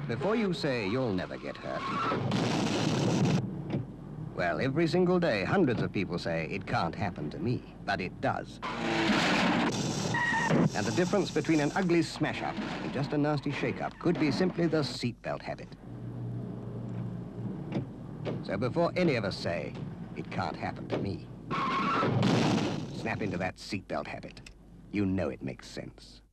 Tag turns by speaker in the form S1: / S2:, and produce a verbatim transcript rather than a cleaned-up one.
S1: before you say you'll never get hurt. Well, every single day, hundreds of people say it can't happen to me, but it does. And the difference between an ugly smash-up and just a nasty shake-up could be simply the seatbelt habit. So before any of us say, it can't happen to me, snap into that seatbelt habit. You know it makes sense.